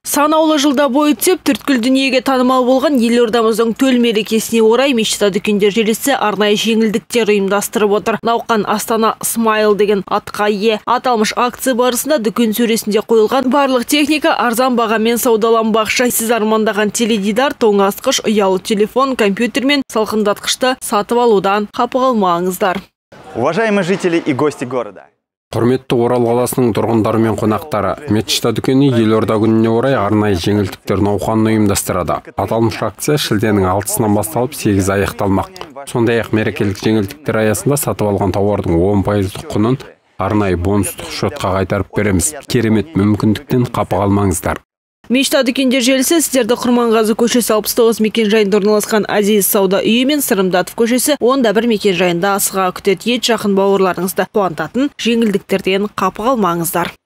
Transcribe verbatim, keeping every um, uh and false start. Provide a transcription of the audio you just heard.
Санаулы жылда бой өтсеп, төрткүл дүниеге танымал болған елордамыздың төл мерекесіне орай мешіт дүкендер желісі арнайы жеңілдіктер ұйымдастырып отыр. Науқан Астана Смайл деген атқа ие. Аталмыш акция барысында дүкен сөресінде қойылған барлық техника арзан бағамен саудаланбақшы. Сіз армандаған теледидар, тоңазытқыш, ұялы телефон, компьютер мен салқындатқышты сатып алудан қапы қалмаңыздар. Уважаемые жители и гости города. Құрметті Орал қаласының тұрғындары мен қонақтары, Метшта дүкені елорда күніне орай арнайы жеңілдіктер науқанын ұйымдастырады. Аталмыш акция шілденің алтысынан басталып сегіз аяқталмақ. Сондай-ақ мерекелік жеңілдіктер аясында сатып алған тауардың он пайыздық құнын арнайы бонустық шотқа қайтарып береміз. Керемет мүмкіндіктен қапы қалмаңыздар. Мешіт дүкендер желісі сіздерді Құрманғазы көшесі алпыс тоғыз мекен жайында орналасқан Азиз сауда үйі мен Сырымдатов көшесі он да бір мекен жайында асыға күтеді. Ет жақын бауырларыңызды қуантатын жеңілдіктерден қапы қалмаңыздар.